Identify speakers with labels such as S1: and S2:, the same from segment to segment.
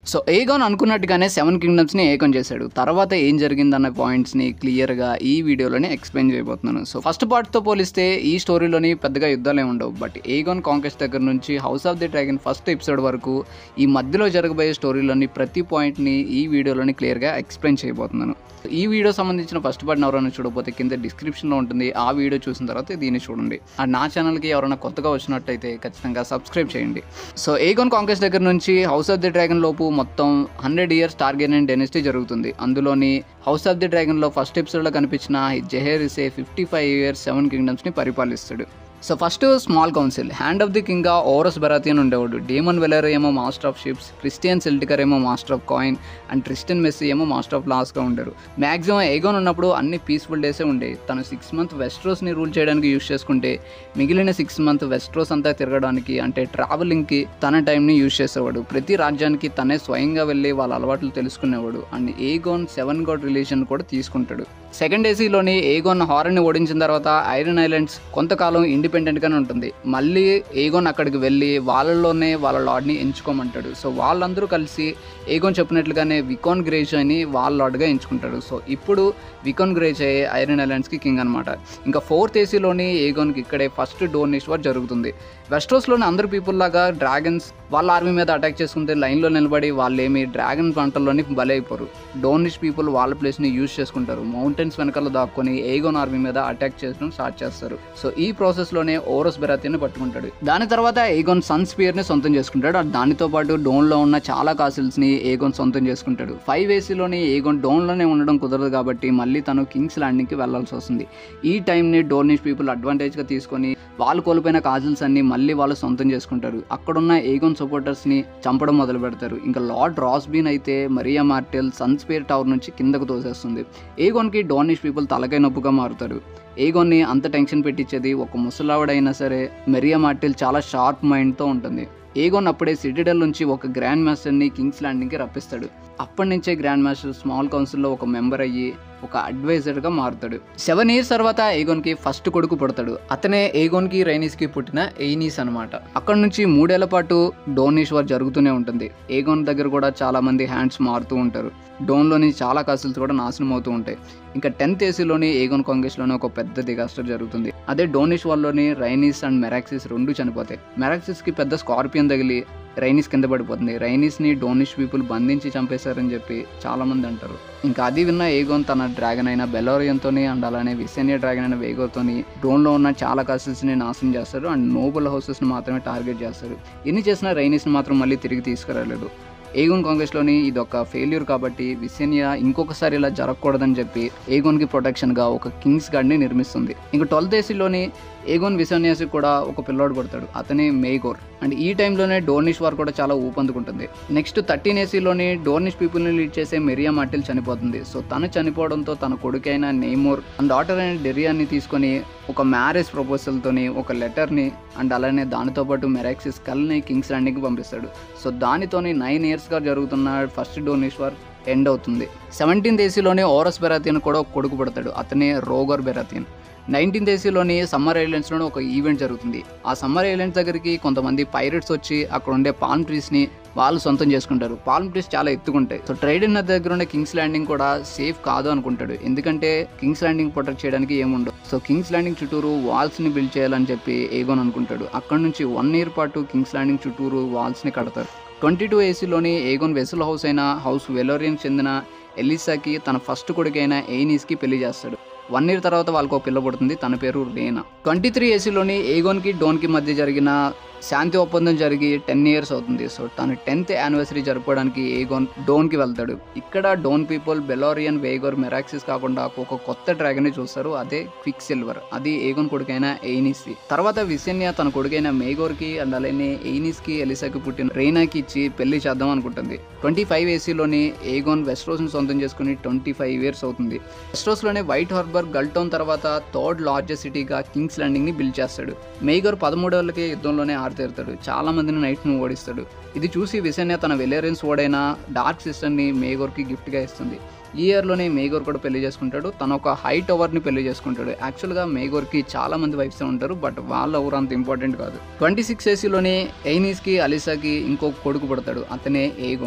S1: So ఏగోన్ అనుకున్నట్టుగానే 7 కింగ్డమ్స్ని ఏకం చేశాడు. తర్వాత ఏం జరిగిందన్న పాయింట్స్ని క్లియర్గా ఈ వీడియోలోనే ఎక్స్ప్లెయిన్ చేయబోతున్నాను. సో ఫస్ట్ పార్ట్తో పోలిస్తే ఈ స్టోరీలోని పెద్దగా యుద్ధాలు ఏమి ఉండవు. బట్ ఏగోన్ కాంక్వెస్ట్ దగ్గర నుంచి house of the dragon first episode వరకు ఈ మధ్యలో జరగబోయే స్టోరీలోని ప్రతి పాయింట్ని ఈ వీడియోలోని క్లియర్గా ఎక్స్ప్లెయిన్ చేయబోతున్నాను. ఈ వీడియో సంబంధించిన ఫస్ట్ పార్ట్ని ఎవరైనా చూడకపోతే కింద డిస్క్రిప్షన్లో ఉంటుంది. ఆ వీడియో చూసిన తర్వాత దీన్ని చూడండి. అండ్ నా ఛానల్కి ఎవరైనా కొత్తగా వచ్చినట్టయితే ఖచ్చితంగా సబ్స్క్రైబ్ చేయండి. సో ఏగోన్ కాంక్వెస్ట్ దగ్గర నుంచి హౌస్ ఆఫ్ ది డ్రాగన్ లోపు మొత్తం 100 years టార్గెరియన్ డైనస్టీ జరుగుతుంది. అందులోని హౌస్ ఆఫ్ ది డ్రాగన్లో ఫస్ట్ ఎపిసోడ్లో కనిపించిన జెహెరిసే 55 years 7 kingdomsని పరిపాలిస్తాడు. So first small council, hand of the కింగ్గా ఓరస్ బెరాథియన్ ఉండేవాడు. డేమన్ వెలర్ ఏమో master of ships, Christian Celtigar ఏమో master of coin and Tristan Massey ఏమో మాస్టర్ ఆఫ్ లాస్గా ఉండరు. మ్యాక్సిమం ఏగోన్ ఉన్నప్పుడు అన్ని పీస్ఫుల్ డేసే ఉండేవి. తను 6 months వెస్ట్రోస్ని రూల్ చేయడానికి యూజ్ చేసుకుంటే మిగిలిన 6 months వెస్ట్రోస్ అంతా తిరగడానికి అంటే ట్రావెలింగ్కి తన టైంని యూజ్ చేసేవాడు. ప్రతి రాజ్యానికి తనే స్వయంగా వెళ్ళి వాళ్ళ అలవాట్లు తెలుసుకునేవాడు. అండ్ ఏగోన్ 7 god రిలేషన్ కూడా తీసుకుంటాడు. సెకండ్ ఏసీలోని ఏగోన్ హారన్ని ఓడించిన తర్వాత ఐరన్ ఐలాండ్స్ కొంతకాలం ఇండిపెండెంట్గానే ఉంటుంది. మళ్ళీ ఏగోన్ అక్కడికి వెళ్ళి వాళ్ళలోనే వాళ్ళ లార్డ్ని ఎంచుకోమంటాడు. సో వాళ్ళందరూ కలిసి ఏగోన్ చెప్పినట్లుగానే వికాన్ గ్రేజాయ్ని వాళ్ళ లార్డ్గా ఎంచుకుంటాడు. సో ఇప్పుడు వికాన్ గ్రేజాయ్ ఐరన్ ఐలాండ్స్కి కింగ్ అనమాట. ఇంకా ఫోర్త్ ఏసీలోని ఏగోన్కి ఇక్కడే ఫస్ట్ డోర్నిష్ వార్ జరుగుతుంది. వెస్ట్రోస్లోని అందరు పీపుల్ లాగా డ్రాగన్స్ వాళ్ళ ఆర్మీ మీద అటాక్ చేసుకుంటే లైన్లో నిలబడి వాళ్ళేమి డ్రాగన్ పంటల్లోని బలైపోరు. డోర్నిష్ పీపుల్ వాళ్ళ ప్లేస్ని యూజ్ చేసుకుంటారు. మౌంటైన్స్ వెనకాల దాక్కుని ఏగోన్ ఆర్మీ మీద అటాక్ చేయడం స్టార్ట్ చేస్తారు. సో ఈ ప్రాసెస్లోనే ఓరస్ బెరాథియన్ని పట్టుకుంటాడు. దాని తర్వాత ఏగోన్ సన్ స్పియర్ని సొంతం చేసుకుంటాడు. దానితో పాటు డోన్లో ఉన్న చాలా కాసిల్స్ని ఏగోన్ సొంతం చేసుకుంటాడు. 5 ఏసీలోని ఏగోన్ డోన్లోనే ఉండడం కుదరదు కాబట్టి మళ్ళీ తను కింగ్స్ ల్యాండింగ్కి వెళ్లాల్సి వస్తుంది. ఈ టైంని డోర్నిష్ పీపుల్ అడ్వాంటేజ్గా తీసుకొని వాళ్ళు కోల్పోయిన కాజిల్స్ అన్ని మళ్ళీ వాళ్ళు సొంతం చేసుకుంటారు. అక్కడున్న ఏగోన్ సపోర్టర్స్ని చంపడం మొదలు పెడతారు. ఇంకా లార్డ్ రాస్బీన్ అయితే Meria Martell Sunspear tower నుంచి కిందకు తోసేస్తుంది. ఏగోన్కి డోర్నిష్ పీపుల్ తలకాయ నొప్పుగా మారుతారు. ఏగోన్ని అంత టెన్షన్ పెట్టించేది ఒక ముసలావిడైనా సరే మరియా మార్టెల్ చాలా షార్ప్ మైండ్తో ఉంటుంది. ఏగోన్ అప్పుడే సిటిడెల్ నుంచి ఒక గ్రాండ్ మాస్టర్ని కింగ్స్ ల్యాండింగ్కి రప్పిస్తాడు. అప్పటి నుంచే గ్రాండ్ మాస్టర్ స్మాల్ కౌన్సిల్లో ఒక మెంబర్ అయ్యి ఒక అడ్వైజర్గా మారుతాడు. 7 years తర్వాత ఏగోన్కి ఫస్ట్ కొడుకు పుడతాడు. అతనే ఏగోన్కి రైనీస్కి పుట్టిన ఎయినీస్ అనమాట. అక్కడ నుంచి 3 ఏళ్ల పాటు డోర్నిష్ వార్ జరుగుతూనే ఉంటుంది. ఏగోన్ దగ్గర కూడా చాలా మంది హ్యాండ్స్ మారుతూ ఉంటారు. డోన్లోని చాలా కాసిల్స్ కూడా నాశనం అవుతూ ఉంటాయి. ఇంకా 10th ఏసీలోని ఏగోన్ కాంక్వెస్ట్లోనే ఒక పెద్ద డిజాస్టర్ జరుగుతుంది. అదే డోర్నిష్ వార్లోని రైనీస్ అండ్ మెరాక్సిస్ 2 చనిపోతాయి. మెరాక్సిస్కి పెద్ద స్కార్పియన్ తగిలి రైనీస్ కింద పడిపోతుంది. రైనీస్ని డోర్నిష్ పీపుల్ బంధించి చంపేశారని చెప్పి చాలామంది అంటారు. ఇంకా అది విన్న ఏగోన్ తన డ్రాగన్ అయిన బెలోరియన్తోని అండ్ అలానే విసెనియా డ్రాగన్ అయిన వేగోతోని డ్రోన్లో ఉన్న చాలా కాసిల్స్ని నాశనం చేస్తారు. అండ్ నోబుల్ హౌసెస్ని మాత్రమే టార్గెట్ చేస్తారు. ఎన్ని చేసినా రైనీస్ని మాత్రం మళ్ళీ తిరిగి తీసుకురాలేదు. ఏగోన్ కాంక్వెస్ట్లోని ఇది ఒక ఫెయిల్యూర్ కాబట్టి విసెనియా ఇంకొకసారి ఇలా జరగకూడదని చెప్పి ఏగోన్కి ప్రొటెక్షన్గా ఒక కింగ్స్ గార్డ్ని నిర్మిస్తుంది. ఇంకా 12th ఏసీలోని ఏగోన్ విసెనియాస్కి కూడా ఒక పిల్లోడు పడతాడు. అతనే మేగోర్. అండ్ ఈ టైంలోనే డోర్నిష్ వార్ కూడా చాలా ఊపందుకుంటుంది. నెక్స్ట్ 13 ఏసీలోని డోర్నిష్ పీపుల్ని లీడ్ చేసే మరియా మార్టెల్ చనిపోతుంది. సో తను చనిపోవడంతో తన కొడుకైన నెయిమోర్ అండ్ డాటర్ అయిన డెరియాన్ని తీసుకొని ఒక మ్యారేజ్ ప్రపోజల్తోని ఒక లెటర్ని అండ్ అలానే దానితో పాటు మెరాక్సిస్ కల్ని కింగ్స్ ల్యాండింగ్కి పంపిస్తాడు. సో దానితోని 9 yearsగా జరుగుతున్న ఫస్ట్ డోర్నిష్ వార్ ఎండ్ అవుతుంది. 17th ఏసీలోని ఓరస్ బెరాథియన్ కూడా ఒక కొడుకు పడతాడు. అతనే రోగర్ బెరాథియన్. 19th ఏసీలోని సమ్మర్ ఐలాండ్స్లోనే ఒక ఈవెంట్ జరుగుతుంది. ఆ సమ్మర్ ఐలాండ్స్ దగ్గరికి కొంతమంది పైరట్స్ వచ్చి అక్కడ ఉండే పాల్మ్ ట్రీస్ని వాళ్ళు సొంతం చేసుకుంటారు. పాల్మ్ ట్రీస్ చాలా ఎత్తుకుంటాయి. సో ట్రైడెన్ నది దగ్గర ఉండే కింగ్స్ ల్యాండింగ్ కూడా సేఫ్ కాదు అనుకుంటాడు. ఎందుకంటే కింగ్స్ ల్యాండింగ్ ప్రొటెక్ట్ చేయడానికి ఏముండవు. సో కింగ్స్ ల్యాండింగ్ చుట్టూరు వాల్స్ని బిల్డ్ చేయాలని చెప్పి ఏగోన్ అనుకుంటాడు. అక్కడ నుంచి 1 year పాటు కింగ్స్ ల్యాండింగ్ చుట్టూరు వాల్స్ని కడతారు. 22 ఏసీలోని ఏగోన్ వెసల్ హౌస్ అయిన హౌస్ వెలోరియన్ చెందిన ఎలిసాకి తన ఫస్ట్ కొడుకైన ఎయినీస్కి పెళ్లి చేస్తాడు. 1 year తర్వాత వాళ్ళకు ఒక పిల్ల పుడుతుంది. తన పేరు రేనా. 23 ఏసీలోని ఏగోన్కి డోన్కి మధ్య జరిగిన శాంతి ఒప్పందం జరిగి 10 years అవుతుంది. సో తను 10th anniversary జరుపుకోవడానికి ఏగోన్ డోన్కి వెళ్తాడు. ఇక్కడ డోన్ పీపుల్ బెలోరియన్, వేగోర్, మెరాక్సిస్ కాకుండా ఒక కొత్త డ్రాగన్ని చూస్తారు. అదే క్విక్ సిల్వర్. అది ఏగోన్ కొడుకైన ఎయినీస్కి. తర్వాత విసెనియా తన కొడుకైన మేగోర్కి అండ్ అలానే ఎయినీస్కి ఎలిసాకి పుట్టిన రేనాకి ఇచ్చి పెళ్లి చేద్దాం అనుకుంటుంది. 25 ఏసీలోని ఏగోన్ వెస్ట్రోస్ని సొంతం చేసుకుని 25 years అవుతుంది. వెస్ట్రోస్లోనే వైట్ హార్బర్ గల్టౌన్ తర్వాత 3rd largest సిటీగా కింగ్స్ ల్యాండింగ్ని బిల్డ్ చేస్తాడు. మేగోర్ 13 ఏళ్ళకే యుద్ధంలోనే ఆరితేరుతాడు. చాలా మందిని నైట్ను ఓడిస్తాడు. ఇది చూసి విసెనియా తన వెలేరియన్స్ ఓడైన డార్క్ సిస్టర్ని మేగోర్కి గిఫ్ట్గా ఇస్తుంది. ఈ ఇయర్లోనే మేగోర్ కూడా పెళ్లి చేసుకుంటాడు. తను ఒక హై టవర్ని పెళ్లి చేసుకుంటాడు. యాక్చువల్గా మేగోర్కి చాలా మంది వైఫ్స్ ఉంటారు, బట్ వాళ్ళ ఎవరు అంత ఇంపార్టెంట్ కాదు. 26 ఏసీలోనే ఎయినీస్కి అలిసాకి ఇంకొక కొడుకు పుడతాడు. అతనే ఏగోన్.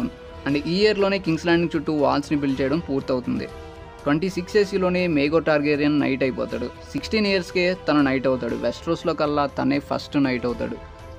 S1: అండ్ ఈ ఇయర్లోనే కింగ్స్ ల్యాండింగ్ చుట్టూ వాల్స్ని బిల్డ్ చేయడం పూర్తవుతుంది. 26 ఏసీలోనే మేగోర్ టార్గేరియన్ నైట్ అయిపోతాడు. 16 ఇయర్స్కే తను నైట్ అవుతాడు. వెస్ట్రోస్లో కల్లా తనే ఫస్ట్ నైట్ అవుతాడు.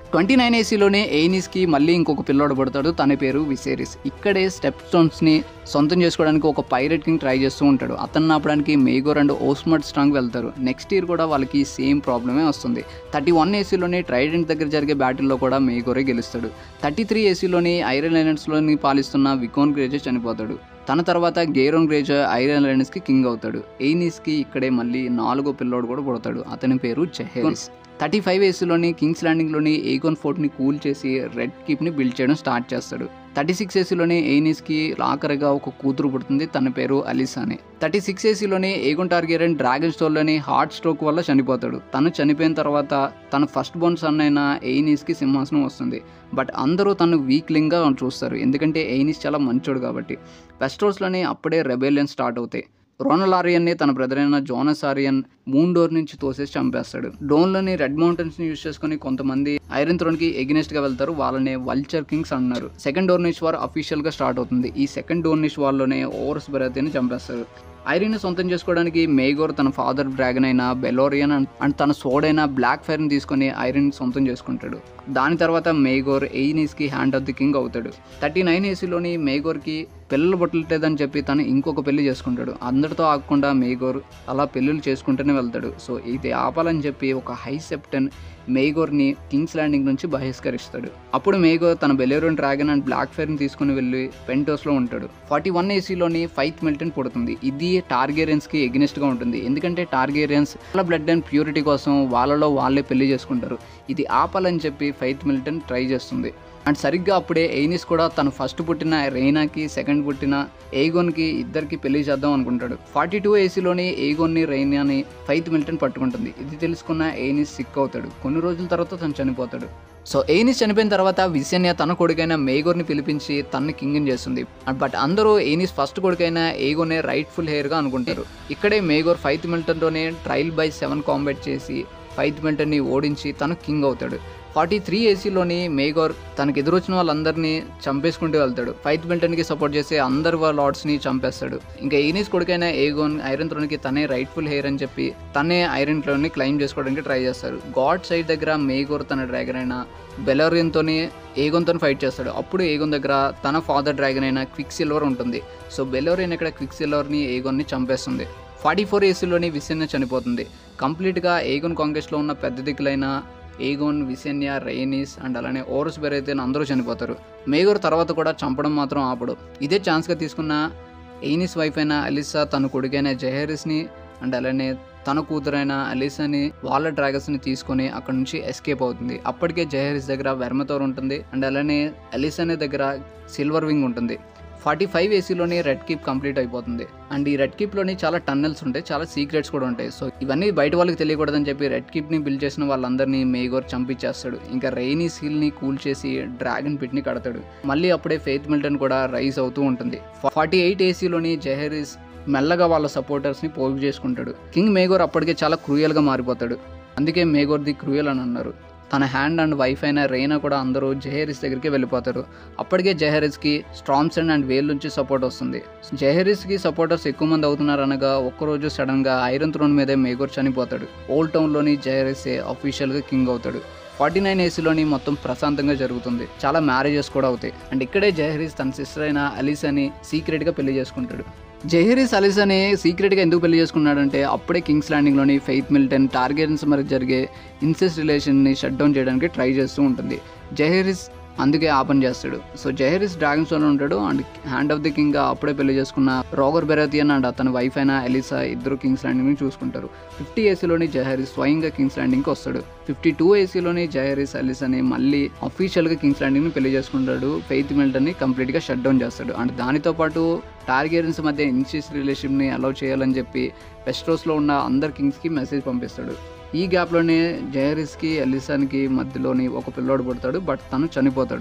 S1: 29 ఏసీలోనే ఎయినిస్కి మళ్ళీ ఇంకొక పిల్లోడు పడతాడు. తన పేరు విసేరిస్. ఇక్కడే స్టెప్ స్టోన్స్ని సొంతం చేసుకోవడానికి ఒక పైరెట్ కింగ్ ట్రై చేస్తూ ఉంటాడు. అతన్ని ఆపడానికి మేగోర్ అండ్ ఓస్మర్డ్ స్ట్రాంగ్ వెళ్తారు. నెక్స్ట్ ఇయర్ కూడా వాళ్ళకి సేమ్ ప్రాబ్లమే వస్తుంది. 31 ఏసీలోనే ట్రైడెంట్ దగ్గర జరిగే బ్యాటిల్లో కూడా మేగోరే గెలుస్తాడు. 33 ఏసీలోని ఐరన్ ఐలాండ్స్లోని పాలిస్తున్న వికోన్ గ్రేజర్ చనిపోతాడు. తన తర్వాత గేరోన్ గ్రేజర్ ఐరన్ ఐలాండ్స్కి కింగ్ అవుతాడు. ఎయినిస్కి ఇక్కడే మళ్ళీ 4వ పిల్లోడు కూడా పుడతాడు. అతని పేరు జెహెరిస్. 35 ఏసీలోని కింగ్స్ ల్యాండింగ్లోని ఏగోన్ ఫోర్ట్ని కూల్ చేసి రెడ్ కీప్ని బిల్డ్ చేయడం స్టార్ట్ చేస్తాడు. 36 ఏసీలోని ఎయినిస్కి ఆఖరిగా ఒక కూతురు పుడుతుంది. తన పేరు అలిసానే. 36 ఏసీలోని ఏగోన్ టార్గెరియన్ డ్రాగన్ స్టోర్లోని హార్ట్ స్ట్రోక్ వల్ల చనిపోతాడు. తను చనిపోయిన తర్వాత తన ఫస్ట్ బోర్న్ సన్ అయిన ఎయినిస్కి సింహాసనం వస్తుంది. బట్ అందరూ తను వీక్లింగ్గా చూస్తారు, ఎందుకంటే ఎయినిస్ చాలా మంచోడు కాబట్టి. వెస్ట్రోస్లోని అప్పుడే రెబెలియన్ స్టార్ట్ అవుతాయి. రోనల్ ఆరియన్ని తన బ్రదర్ అయిన జోనస్ ఆరియన్ మూన్ డోర్ నుంచి తోసేసి చంపేస్తాడు. డోన్లోని రెడ్ మౌంటైన్స్ని యూజ్ చేసుకుని కొంతమంది ఐరన్ థ్రోన్కి ఎగ్నెస్ట్గా వెళ్తారు. వాళ్ళని వల్చర్ కింగ్స్ అన్నారు. సెకండ్ డోర్నిష్ వార్ అఫీషియల్గా స్టార్ట్ అవుతుంది. ఈ సెకండ్ డోర్నిష్ వార్లోనే ఓవర్స్ బెరాతిని చంపేస్తారు. ఐరిన్ని సొంతం చేసుకోవడానికి మేగోర్ తన ఫాదర్ డ్రాగన్ అయిన బెలోరియన్ అండ్ తన సోడైన బ్లాక్ ఫైర్ని తీసుకొని ఐరిన్ సొంతం చేసుకుంటాడు. దాని తర్వాత మేగోర్ ఎయినిస్కి హ్యాండ్ ఆఫ్ ది కింగ్ అవుతాడు. 39 ఏసీలోని మేగోర్కి పిల్లలు పుట్టలేదని చెప్పి తను ఇంకొక పెళ్లి చేసుకుంటాడు. అందరితో ఆగకుండా మేగోర్ అలా పెళ్ళిళ్ళు చేసుకుంటూనే వెళ్తాడు. సో ఇది ఆపాలని చెప్పి ఒక హై సెప్టెన్ మేగోర్ని కింగ్స్ ల్యాండింగ్ నుంచి బహిష్కరిస్తాడు. అప్పుడు మేగోర్ తన బెలోరియన్ డ్రాగన్ అండ్ బ్లాక్ ఫైర్ని తీసుకుని వెళ్ళి పెంటోస్లో ఉంటాడు. 41 ఏసీలోని ఫైత్ మిల్టన్ పుడుతుంది. ఇది టార్గేరియన్స్కి ఎగ్నెస్ట్గా ఉంటుంది, ఎందుకంటే టార్గేరియన్స్ వాళ్ళ బ్లడ్ అండ్ ప్యూరిటీ కోసం వాళ్ళలో వాళ్ళే పెళ్లి చేసుకుంటారు. ఇది ఆపాలని చెప్పి ఫైత్ మిల్టన్ ట్రై చేస్తుంది. అండ్ సరిగ్గా అప్పుడే ఎయినిస్ కూడా తను ఫస్ట్ పుట్టిన రెయినాకి సెకండ్ పుట్టిన ఏగోన్కి ఇద్దరికి పెళ్లి చేద్దాం అనుకుంటాడు. 42 ఏసీలోని ఏగోన్ని రెయినాని ఫైత్ మిల్టన్ పట్టుకుంటుంది. ఇది తెలుసుకున్న ఎయినిస్ సిక్ అవుతాడు. కొన్ని రోజుల తర్వాత తను చనిపోతాడు. సో ఎయినిస్ చనిపోయిన తర్వాత విసెన్యా తన కొడుకైన మేగోర్ని పిలిపించి తనని కింగ్ చేస్తుంది. బట్ అందరూ ఎయినిస్ ఫస్ట్ కొడుకైన ఏగోనే రైట్ఫుల్ హెయిర్గా అనుకుంటారు. ఇక్కడే మేగోర్ ఫైత్ మిల్టన్తోనే ట్రయల్ బై 7 కాంబాట్ చేసి ఫైత్ మిల్టన్ని ఓడించి తను కింగ్ అవుతాడు. 43 ఏసీలోని మేగోర్ తనకు ఎదురొచ్చిన వాళ్ళందరినీ చంపేసుకుంటూ వెళ్తాడు. ఫైత్ మిల్టన్కి సపోర్ట్ చేసే అందరు వాళ్ళ లార్డ్స్ని చంపేస్తాడు. ఇంకా ఎయినిస్ కొడుకైన ఏగోన్ ఐరన్ థ్రోన్కి తనే రైట్ఫుల్ హెయిర్ అని చెప్పి తనే ఐరన్ థ్రోన్ని క్లైమ్ చేసుకోవడానికి ట్రై చేస్తారు. గాడ్ సైడ్ దగ్గర మేగోర్ తన డ్రాగన్ అయిన బెలోరియన్తోని ఏగోన్తో ఫైట్ చేస్తాడు. అప్పుడు ఏగోన్ దగ్గర తన ఫాదర్ డ్రాగన్ అయిన క్విక్ సిల్వర్ ఉంటుంది. సో బెలోరియన్ ఇక్కడ క్విక్ సిల్వర్ని ఏగోన్ని చంపేస్తుంది. 44 ఏసీలోని విసెన్యా చనిపోతుంది. కంప్లీట్గా ఏగోన్ కాంక్వెస్ట్లో ఉన్న పెద్ద దిక్కులైన ఏగోన్, విసెన్యా, రెయినిస్ అండ్ అలానే ఓరస్ బెరాతియన్ అందరూ చనిపోతారు. మేగోర్ తర్వాత కూడా చంపడం మాత్రం ఆపడు. ఇదే ఛాన్స్గా తీసుకున్న ఎయినిస్ వైఫ్ అయిన అలిసా తన కొడుకైన జెహెరిస్ని అండ్ అలానే తన కూతురైన అలిసాని వాళ్ళ డ్రాగన్స్ని తీసుకొని అక్కడ నుంచి ఎస్కేప్ అవుతుంది. అప్పటికే జెహెరిస్ దగ్గర వెర్మతోర్ ఉంటుంది అండ్ అలానే అలిసాని దగ్గర సిల్వర్ వింగ్ ఉంటుంది. 45 ఏసీలోని రెడ్ కీప్ కంప్లీట్ అయిపోతుంది. అండ్ ఈ రెడ్ కీప్లోని చాలా టన్నెల్స్ ఉంటాయి, చాలా సీక్రెట్స్ కూడా ఉంటాయి. సో ఇవన్నీ బయట వాళ్ళకి తెలియకూడదని చెప్పి రెడ్ కీప్ని బిల్డ్ చేసిన వాళ్ళందరినీ మేగోర్ చంపించేస్తాడు. ఇంకా రెయినిస్ హిల్ని కూల్ చేసి డ్రాగన్ పిట్ని కడతాడు. మళ్ళీ అప్పుడే ఫెయిత్ మిల్టన్ కూడా రైజ్ అవుతూ ఉంటుంది. 48 ఏసీలోని జెహెరిస్ మెల్లగా వాళ్ళ సపోర్టర్స్ని పోగు చేసుకుంటాడు. కింగ్ మేగోర్ అప్పటికే చాలా క్రూయల్గా మారిపోతాడు. అందుకే మేగోర్ ది క్రూయల్ అని అన్నారు. తన హ్యాండ్ అండ్ వైఫ్ అయిన రెయినా కూడా అందరూ జెహెరిస్ దగ్గరికి వెళ్ళిపోతారు. అప్పటికే జెహెరిస్కి స్ట్రామ్సన్ అండ్ వేల్ నుంచి సపోర్ట్ వస్తుంది. జెహెరిస్కి సపోర్టర్స్ ఎక్కువ మంది అవుతున్నారు అనగా ఒక్కరోజు సడన్గా ఐరన్ థ్రోన్ మీదే మేగోర్ చనిపోతాడు. ఓల్డ్ టౌన్లోని జెహెరిసే అఫీషియల్గా కింగ్ అవుతాడు. 49 ఏసీలోని మొత్తం ప్రశాంతంగా జరుగుతుంది. చాలా మ్యారేజెస్ కూడా అవుతాయి. అండ్ ఇక్కడే జెహెరిస్ తన సిస్టర్ అయిన అలిసాని సీక్రెట్గా పెళ్లి చేసుకుంటాడు. జెహెరిస్ అలిసాని సీక్రెట్గా ఎందుకు పెళ్లి చేసుకున్నాడంటే అప్పుడే కింగ్స్ ల్యాండింగ్లోని ఫెయిత్ మిల్టన్ టార్గెరియన్స్ మధ్య జరిగే ఇన్సెస్ట్ రిలేషన్ని షట్ డౌన్ చేయడానికి ట్రై చేస్తూ ఉంటుంది. జెహెరిస్ అందుకే ఆ పని చేస్తాడు. సో జెహెరిస్ డ్రాగన్ స్టోన్లో ఉంటాడు and hand of the king అప్పుడే పెళ్లి చేసుకున్న రోగర్ బెరాతియన్ అండ్ అతని వైఫ్ అయిన ఎలిసా ఇద్దరు కింగ్స్ ల్యాండింగ్ని చూసుకుంటారు. 50 ఏసీలోని జెహెరిస్ స్వయంగా కింగ్స్ ల్యాండింగ్కి వస్తాడు. 52 ఏసీలోని జెహెరిస్ అలిసాని మళ్ళీ అఫీషియల్గా కింగ్స్ ల్యాండింగ్ని పెళ్లి చేసుకుంటాడు. ఫెయిత్ మిల్టన్ని కంప్లీట్గా షట్ డౌన్ చేస్తాడు. అండ్ దానితో పాటు టార్గెరియన్స్ మధ్య ఇన్సెస్ట్ రిలేషన్ని అలౌ చేయాలని చెప్పి వెస్ట్రోస్లో ఉన్న అందరు కింగ్స్కి మెసేజ్ పంపిస్తాడు. ఈ గ్యాప్లోనే జెహెరిస్కి అలిసానికి మధ్యలోని ఒక పిల్లోడు పుడతాడు. బట్ తను చనిపోతాడు.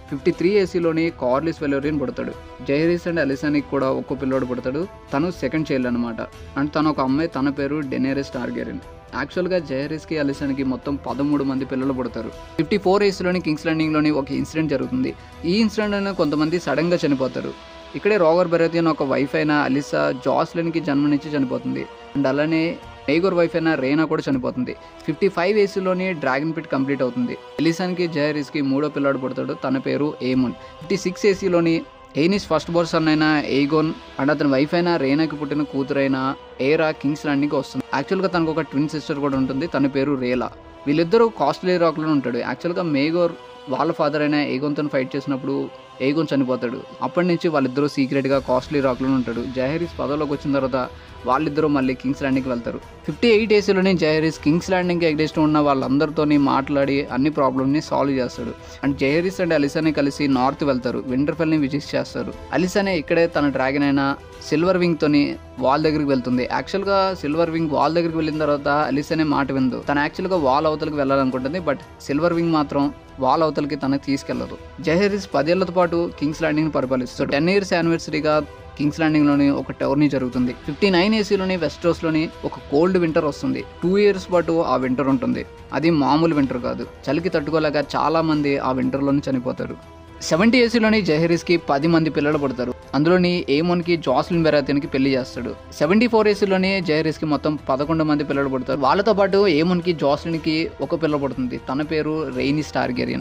S1: 53 ఏసీలోని కార్లిస్ వెలోరియన్ పుడతాడు. జైరిస్ అండ్ అలిసానికి కూడా ఒక్కో పిల్లోడు పుడతాడు. తను సెకండ్ చైల్డ్ అనమాట. అండ్ తను ఒక అమ్మాయి, తన పేరు డెనేరిస్ టార్గెరియన్. యాక్చువల్గా జైరిస్కి అలిసానికి మొత్తం 13 మంది పిల్లలు పుడతారు. 54 ఏసీలోని కింగ్స్ ల్యాండింగ్లోని ఒక ఇన్సిడెంట్ జరుగుతుంది. ఈ ఇన్సిడెంట్లోనే కొంతమంది సడన్గా చనిపోతారు. ఇక్కడే రాగర్ బెరాథియన్ ఒక వైఫ్ అయిన అలిసా జాస్లిన్కి జన్మనిచ్చి చనిపోతుంది. అండ్ అలానే మెయిగోర్ వైఫ్ అయిన రేనా కూడా చనిపోతుంది. 55 ఏసీలోని డ్రాగన్ పిట్ కంప్లీట్ అవుతుంది. ఎలిసాన్కి జైరిస్కి మూడో పిల్లాడు పుడతాడు. తన పేరు ఏమోన్. 56 ఏసీలోని ఎయినిస్ ఫస్ట్ బోర్ సన్ అయిన ఎయిగోన్ అండ్ అతని వైఫ్ అయిన రేనాకి పుట్టిన కూతురైన ఏరా కింగ్స్ ల్యాండింగ్కి వస్తుంది. యాక్చువల్గా తనకు ఒక ట్విన్ సిస్టర్ కూడా ఉంటుంది. తన పేరు రేలా. వీళ్ళిద్దరూ కాస్ట్లీ రాక్లో ఉంటాడు. యాక్చువల్గా మెయిగోర్ వాళ్ళ ఫాదర్ అయిన ఎయిగోన్తో ఫైట్ చేసినప్పుడు ఎయిగోన్ చనిపోతాడు. అప్పటి నుంచి వాళ్ళిద్దరూ సీక్రెట్గా కాస్ట్లీ రాక్లో ఉంటాడు. జైరిస్ పదవిలోకి వచ్చిన తర్వాత వాళ్ళిద్దరూ మళ్ళీ కింగ్స్ ల్యాండింగ్కి వెళ్తారు. 58 ఏసీలోనే జైరిస్ కింగ్స్ ల్యాండింగ్కి ఎగ్నెస్ట్ ఉన్న వాళ్ళందరితో మాట్లాడి అన్ని ప్రాబ్లమ్ని సాల్వ్ చేస్తాడు. అండ్ జైరిస్ అండ్ అలిసాని కలిసి నార్త్ వెళ్తారు. వింటర్ఫెల్ని విజిట్ చేస్తారు. అలిసానే ఇక్కడే తన డ్రాగన్ అయిన సిల్వర్ వింగ్ తోని వాల్ దగ్గరికి వెళ్తుంది. యాక్చువల్గా సిల్వర్ వింగ్ వాల్ దగ్గరికి వెళ్ళిన తర్వాత అలిసానే మాట విందు. తను యాక్చువల్గా వాల్ అవతలకి వెళ్ళాలనుకుంటుంది. బట్ సిల్వర్ వింగ్ మాత్రం వాల్ అవతలకి తనకి తీసుకెళ్లదు. జైరిస్ 10 ఏళ్లతో పాటు కింగ్స్ ల్యాండింగ్ పరిపాలిస్తాడు. 10 years యానివర్సరీగా కింగ్స్ ల్యాండింగ్లోని ఒక టోర్నీ జరుగుతుంది. 59 ఏసీలోని వెస్ట్రోస్లోని ఒక కోల్డ్ వింటర్ వస్తుంది. 2 years పాటు ఆ వింటర్ ఉంటుంది. అది మామూలు వింటర్ కాదు. చలికి తట్టుకోలేక చాలా మంది ఆ వింటర్లోనే చనిపోతారు. 70 ఏసీలోని జైరిస్కి 10 మంది పిల్లలు పుడతారు. అందులోని ఏమోన్కి జాస్లిన్ బెరాథియన్కి పెళ్లి చేస్తాడు. 74 ఏసీలోని జైరిస్కి మొత్తం 11 మంది పిల్లలు పుడతారు. వాళ్ళతో పాటు ఏమోన్కి జాస్లిన్కి ఒక పిల్ల పుడుతుంది. తన పేరు రెయినిస్ టార్గెరియన్.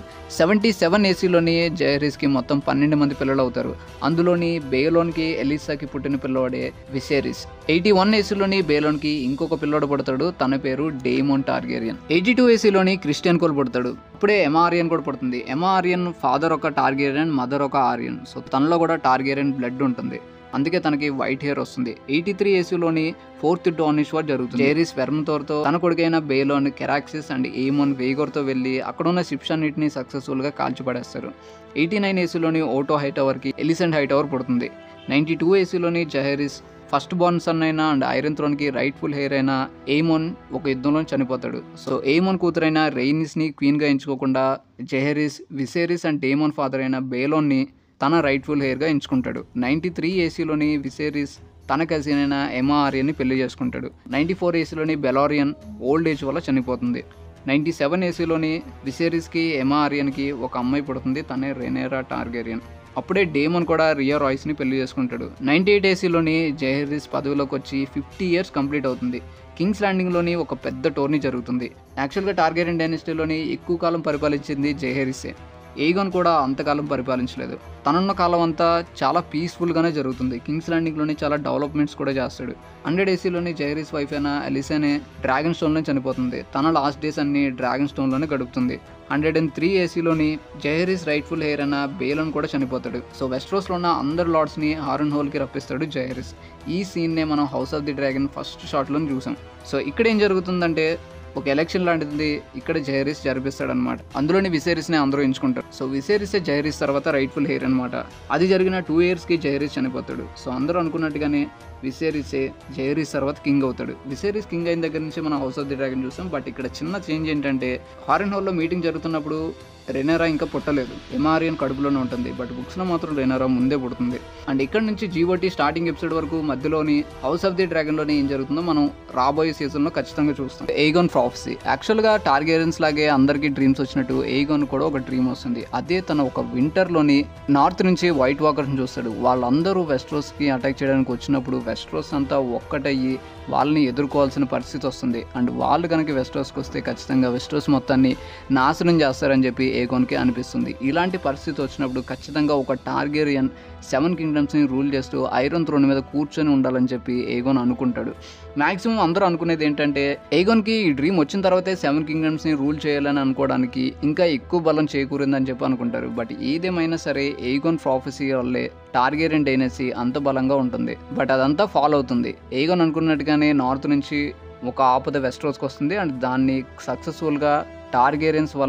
S1: 77 ఏసీలోని జైరిస్కి మొత్తం 12 మంది పిల్లలు అవుతారు. అందులోని బేలోన్కి ఎలిసాకి పుట్టిన పిల్లవాడే విసేరిస్. 81 ఏసీలోని బేలోన్కి ఇంకొక పిల్లోడు పుడతాడు. తన పేరు డేమోన్ టార్గెరియన్. 82 ఏసీలోని క్రిస్టియన్ కోల్ పుడతాడు. ఇప్పుడే ఎమా ఆరియన్ కూడా పుడుతుంది. ఎమా ఆరియన్ ఫాదర్ ఒక టార్గెరియన్, మదర్ ఒక ఆరియన్. సో తనలో కూడా టార్గెరియన్ బ్లడ్ ఉంటుంది. అందుకే తనకి వైట్ హెయిర్ వస్తుంది. 83 ఏసీలోని 4th డానిష్ వార్ జరుగుతుంది. జైరిస్ వెర్మ్తోర్తో తన కొడుకైన బేలోన్, కెరాక్సిస్ అండ్ ఏమోన్ వేగోర్తో వెళ్ళి అక్కడున్న షిప్స్ అన్నింటినీ సక్సెస్ఫుల్గా కాల్చిపడేస్తారు. 89 ఏసీలోని ఓటో హైటవర్కి ఎలిసెంట్ హైటవర్ పుడుతుంది. 92 ఏసీలోని జైరిస్ ఫస్ట్ బోర్న్ సన్ అయిన అండ్ ఐరన్ థ్రోన్కి రైట్ఫుల్ హెయిర్ అయిన ఎయిమోన్ ఒక యుద్ధంలో చనిపోతాడు. సో ఎయిమోన్ కూతురైన రెయినిస్ని క్వీన్గా ఎంచుకోకుండా Jaehaerys Viserys and Daemon father అయిన బేలోన్ని తన రైట్ఫుల్ హెయిర్గా ఎంచుకుంటాడు. 93 ఏసీలోని విసేరిస్ తన కజిన్ అయిన ఎమా ఆరియన్ని పెళ్లి చేసుకుంటాడు. 94 ఏసీలోని బెలారియన్ ఓల్డ్ ఏజ్ వల్ల చనిపోతుంది. 97 ఏసీలోని విసేరిస్కి ఎమా ఆరియన్కి ఒక అమ్మాయి పుడుతుంది. తనే రెనేరా టార్గెరియన్. అప్పుడే డేమోన్ కూడా రియా రాయ్స్ని పెళ్లి చేసుకుంటాడు. 98 ఏసీలోని జైరిస్ పదవిలోకి వచ్చి 50 years కంప్లీట్ అవుతుంది. కింగ్స్ ల్యాండింగ్లోని ఒక పెద్ద టోర్నీ జరుగుతుంది. యాక్చువల్గా టార్గెరియన్ డైనస్టీలోని ఎక్కువ కాలం పరిపాలించింది జైరిసే. ఎయిగోన్ కూడా అంతకాలం పరిపాలించలేదు. తనున్న కాలం అంతా చాలా పీస్ఫుల్గానే జరుగుతుంది. కింగ్స్ ల్యాండింగ్లోని చాలా డెవలప్మెంట్స్ కూడా చేస్తాడు. 100 ఏసీలోని జైరిస్ వైఫ్ అయిన ఎలిసానే డ్రాగన్ స్టోన్లో చనిపోతుంది. తన లాస్ట్ డేస్ అన్ని డ్రాగన్ స్టోన్లోనే గడుపుతుంది. 103 ఏసీలోని జైరిస్ రైట్ఫుల్ హెయిర్ అయిన బేలోన్ కూడా చనిపోతాడు. సో వెస్ట్రోస్లో ఉన్న అందరు లార్డ్స్ని హారన్ హోల్కి రప్పిస్తాడు జైరిస్. ఈ సీన్నే మనం House of the dragon first షాట్లో చూసాం. సో ఇక్కడ ఏం జరుగుతుందంటే ఒక ఎలక్షన్ లాంటిది ఇక్కడ జైరిస్ జరిపిస్తాడనమాట. అందులోని విసేరిస్ని అందరూ ఎంచుకుంటారు. సో విసేరిసే జైరిస్ తర్వాత రైట్ఫుల్ హెయిర్ అనమాట. అది జరిగిన 2 yearsకి జైరిస్ చనిపోతాడు. సో అందరూ అనుకున్నట్టుగానే విసేరిసే జైరిస్ తర్వాత కింగ్ అవుతాడు. విసేరిస్ కింగ్ అయిన దగ్గర నుంచి మనం హౌస్ ఆఫ్ ది డ్రాగన్ చూసాం. బట్ ఇక్కడ చిన్న చేంజ్ ఏంటంటే హారన్ హోల్లో మీటింగ్ జరుగుతున్నప్పుడు రెనేరా ఇంకా పుట్టలేదు. ఎమారియన్ కడుపులోనే ఉంటుంది. బట్ బుక్స్లో మాత్రం రెనేరా ముందే పుడుతుంది. అండ్ ఇక్కడ నుంచి జీఓటీ స్టార్టింగ్ ఎపిసోడ్ వరకు మధ్యలోని హౌస్ ఆఫ్ ది డ్రాగన్లోని ఏం జరుగుతుందో మనం రాబోయే సీజన్లో ఖచ్చితంగా చూస్తాం. Aegon prophecy. యాక్చువల్గా టార్గెరియన్స్ లాగే అందరికీ డ్రీమ్స్ వచ్చినట్టు ఎయిగోన్ కూడా ఒక డ్రీమ్ వస్తుంది. అదే తన ఒక వింటర్లోని నార్త్ నుంచి వైట్ వాకర్స్ని చూస్తాడు. వాళ్ళందరూ వెస్ట్రోస్కి అటాక్ చేయడానికి వచ్చినప్పుడు వెస్ట్రోస్ అంతా ఒక్కటయ్యి వాళ్ళని ఎదుర్కోవాల్సిన పరిస్థితి వస్తుంది. అండ్ వాళ్ళు కనుక వెస్ట్రోస్కి వస్తే ఖచ్చితంగా వెస్ట్రోస్ మొత్తాన్ని నాశనం చేస్తారని చెప్పి ఎయిగోన్కి అనిపిస్తుంది. ఇలాంటి పరిస్థితి వచ్చినప్పుడు ఖచ్చితంగా ఒక టార్గెరియన్ 7 kingdomsని రూల్ చేస్తూ ఐరన్ థ్రోన్ మీద కూర్చొని ఉండాలని చెప్పి ఎయిగోన్ అనుకుంటాడు. మ్యాక్సిమం అందరూ అనుకునేది ఏంటంటే ఎయిగోన్కి ఈ డ్రీమ్ వచ్చిన తర్వాతే 7 kingdomsని రూల్ చేయాలని అనుకోవడానికి ఇంకా ఎక్కువ బలం చేకూరిందని చెప్పి అనుకుంటారు. బట్ ఏదేమైనా సరే ఎయిగోన్ ప్రాఫెసీ వల్లే టార్గెరియన్ డైనసీ అంత బలంగా ఉంటుంది. బట్ అదంతా ఫాలో అవుతుంది. ఎయిగోన్ అనుకున్నట్టుగానే నార్త్ నుంచి ఒక ఆపద వెస్ట్రోస్కి వస్తుంది. అండ్ దాన్ని సక్సెస్ఫుల్గా టార్గెరియన్స్ వల్లనే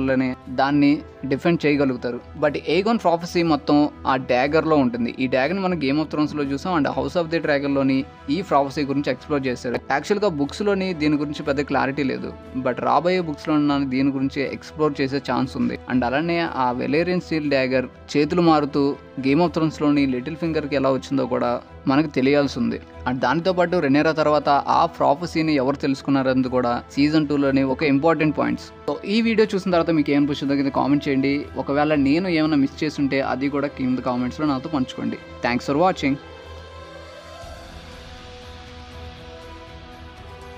S1: దాన్ని డిఫెండ్ చేయగలుగుతారు. బట్ ఏగోన్ ప్రాఫెసీ మొత్తం ఆ డ్యాగర్లో ఉంటుంది. ఈ డ్యాగర్ని మనం గేమ్ ఆఫ్ థ్రోన్స్లో చూసాం అండ్ హౌస్ ఆఫ్ ది డ్రాగన్లోని ఈ ప్రాఫెసీ గురించి ఎక్స్ప్లోర్ చేశారు. యాక్చువల్గా బుక్స్లోని దీని గురించి పెద్ద క్లారిటీ లేదు, బట్ రాబోయే బుక్స్లో దీని గురించి ఎక్స్ప్లోర్ చేసే ఛాన్స్ ఉంది. అండ్ అలానే ఆ వెలేరియన్ స్టీల్ డ్యాగర్ చేతులు మారుతూ గేమ్ ఆఫ్ థ్రోన్స్లోని లిటిల్ ఫింగర్కి ఎలా వచ్చిందో కూడా మనకు తెలియాల్సి ఉంది. అండ్ దానితో పాటు రెనేరా తర్వాత ఆ ప్రాఫెసీని ఎవరు తెలుసుకున్నారని కూడా సీజన్ 2లోని ఒక ఇంపార్టెంట్ పాయింట్స్. సో ఈ వీడియో చూసిన తర్వాత మీకు ఏమనిపిస్తుందో కింద కామెంట్ చేయండి. ఒకవేళ నేను ఏమైనా మిస్ చేస్తుంటే అది కూడా కింద కామెంట్స్లో నాతో పంచుకోండి. Thanks for watching.